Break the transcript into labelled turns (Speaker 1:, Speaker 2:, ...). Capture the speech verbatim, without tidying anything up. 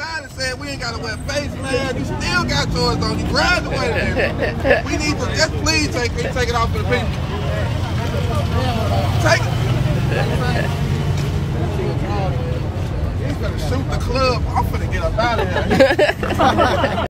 Speaker 1: outside and said we ain't got to wear face mask. You still got yours on. You graduated. We need to just please take it, take it off for the people. Take it. He's gonna shoot the club. I'm finna get up out of here.